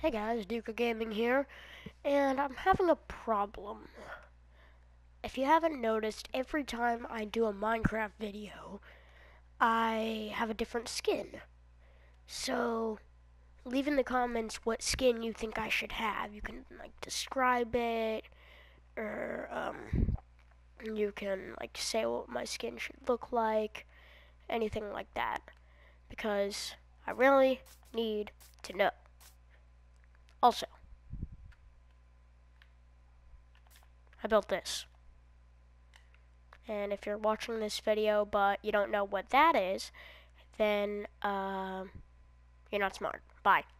Hey guys, Duca Gaming here, and I'm having a problem. If you haven't noticed, every time I do a Minecraft video, I have a different skin. So, leave in the comments what skin you think I should have. You can, describe it, or, you can, say what my skin should look like, anything like that. Because I really need to know. Also, I built this. And if you're watching this video but you don't know what that is, then you're not smart. Bye.